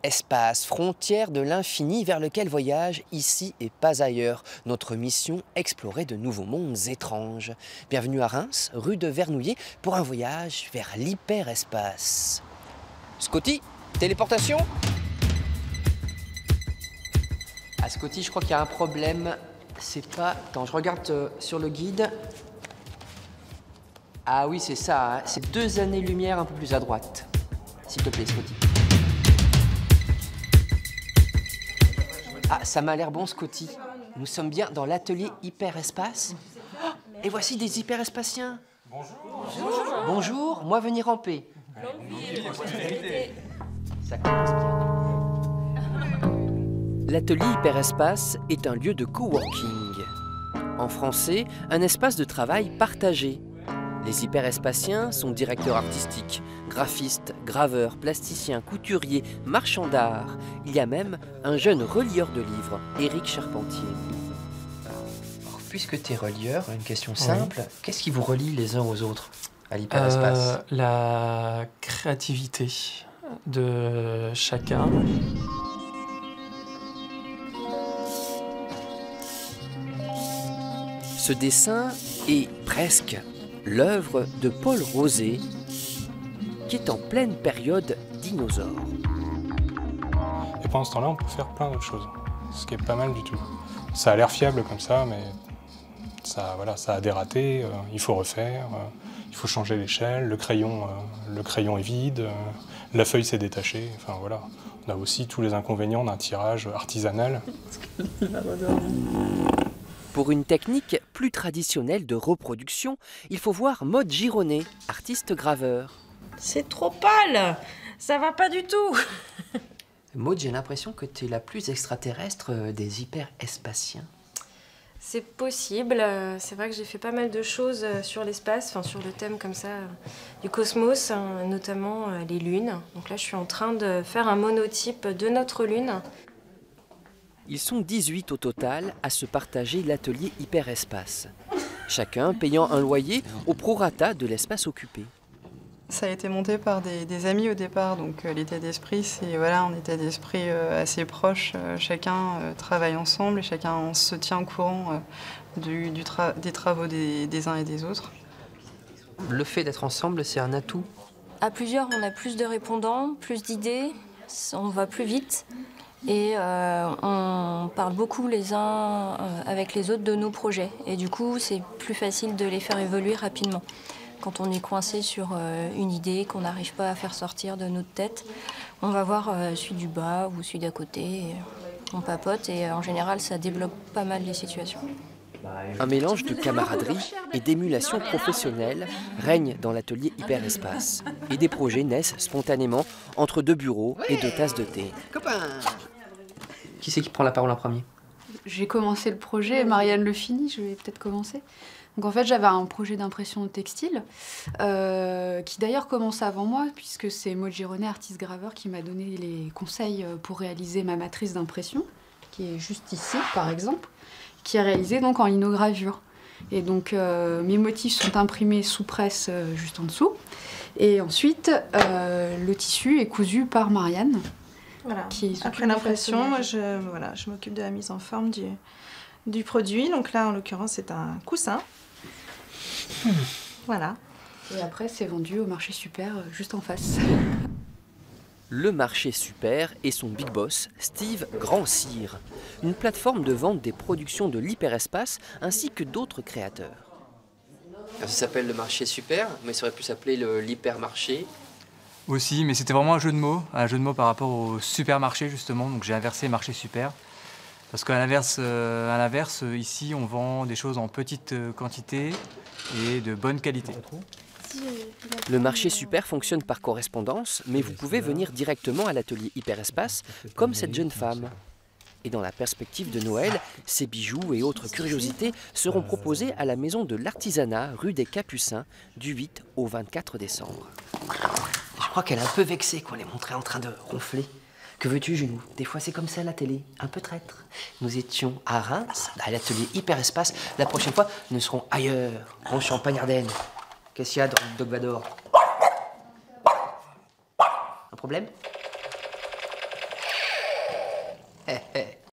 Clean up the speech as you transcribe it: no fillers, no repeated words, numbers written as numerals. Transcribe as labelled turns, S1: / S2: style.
S1: Hyperespace, frontière de l'infini vers lequel voyage ici et pas ailleurs. Notre mission, explorer de nouveaux mondes étranges. Bienvenue à Reims, rue de Vernouillet, pour un voyage vers l'hyperespace. Scotty, téléportation? Ah Scotty, je crois qu'il y a un problème. C'est pas... Attends, je regarde sur le guide. Ah oui, c'est ça, hein. C'est 2 années-lumière un peu plus à droite. S'il te plaît, Scotty. Ah, ça m'a l'air bon, Scotty. Nous sommes bien dans l'atelier hyperespace. Oh, et voici des hyperespaciens. Bonjour. Bonjour. Bonjour, moi venir en paix. Ça commence bien. L'atelier hyperespace est un lieu de coworking. En français, un espace de travail partagé. Les hyperespaciens sont directeurs artistiques, graphistes, graveurs, plasticiens, couturiers, marchands d'art. Il y a même un jeune relieur de livres, Éric Charpentier. Alors, puisque tu es relieur, une question simple, oui. Qu'est-ce qui vous relie les uns aux autres à l'hyperespace?
S2: La créativité de chacun.
S1: Ce dessin est presque l'œuvre de Paul Rosé, qui est en pleine période dinosaure.
S3: Et pendant ce temps-là, on peut faire plein d'autres choses, ce qui est pas mal du tout. Ça a l'air fiable comme ça, mais ça, voilà, ça a des ratés, il faut refaire, il faut changer l'échelle, le crayon est vide, la feuille s'est détachée, enfin voilà. On a aussi tous les inconvénients d'un tirage artisanal.
S1: Pour une technique plus traditionnelle de reproduction, il faut voir Maude Gironnet, artiste graveur.
S4: C'est trop pâle, ça va pas du tout.
S1: Maude, j'ai l'impression que tu es la plus extraterrestre des hyperespaciens.
S5: C'est possible, c'est vrai que j'ai fait pas mal de choses sur l'espace, enfin sur le thème comme ça, du cosmos, hein, notamment les lunes. Donc là je suis en train de faire un monotype de notre lune.
S1: Ils sont 18 au total à se partager l'atelier hyperespace. Chacun payant un loyer au prorata de l'espace occupé.
S6: Ça a été monté par des amis au départ, donc l'état d'esprit, c'est voilà, un état d'esprit assez proche. Chacun travaille ensemble et chacun se tient au courant des travaux des uns et des autres.
S1: Le fait d'être ensemble, c'est un atout?
S5: À plusieurs, on a plus de répondants, plus d'idées, on va plus vite. Et on parle beaucoup les uns avec les autres de nos projets. Et du coup, c'est plus facile de les faire évoluer rapidement. Quand on est coincé sur une idée qu'on n'arrive pas à faire sortir de notre tête, on va voir celui du bas ou celui d'à côté. Et on papote et en général, ça débloque pas mal les situations.
S1: Un mélange de camaraderie et d'émulation professionnelle règne dans l'atelier hyperespace. Et des projets naissent spontanément entre 2 bureaux et 2 tasses de thé. Copain! Qui c'est qui prend la parole en premier?
S7: J'ai commencé le projet, Marianne le finit, je vais peut-être commencer. Donc en fait, j'avais un projet d'impression textile, qui d'ailleurs commence avant moi, puisque c'est Maude Gironnet, artiste graveur, qui m'a donné les conseils pour réaliser ma matrice d'impression, qui est juste ici, par exemple, qui est réalisée donc en linogravure. Et donc mes motifs sont imprimés sous presse juste en dessous. Et ensuite, le tissu est cousu par Marianne.
S4: Voilà. Après l'impression, moi je m'occupe de la mise en forme du produit. Donc là, en l'occurrence, c'est un coussin. Voilà.
S7: Et après, c'est vendu au marché Super, juste en face.
S1: Le marché Super et son big boss, Steve Grand-Cyr. Une plateforme de vente des productions de l'hyperespace ainsi que d'autres créateurs. Ça s'appelle le marché Super, mais ça aurait pu s'appeler l'hypermarché.
S8: Aussi, mais c'était vraiment un jeu de mots par rapport au supermarché justement, donc j'ai inversé marché super. Parce qu'à l'inverse, ici on vend des choses en petite quantité et de bonne qualité.
S1: Le marché Super fonctionne par correspondance, mais vous pouvez venir directement à l'atelier hyperespace, comme cette jeune femme. Et dans la perspective de Noël, ces bijoux et autres curiosités seront proposés à la maison de l'artisanat, rue des Capucins, du 8 au 24 décembre. Je crois qu'elle est un peu vexée qu'on les montrait en train de ronfler. Que veux-tu, Junou? Des fois, c'est comme ça, la télé, un peu traître. Nous étions à Reims, à l'atelier hyperespace. La prochaine fois, nous serons ailleurs, en Champagne-Ardenne. Qu'est-ce qu'il y a dans le Doc Vador? Un problème?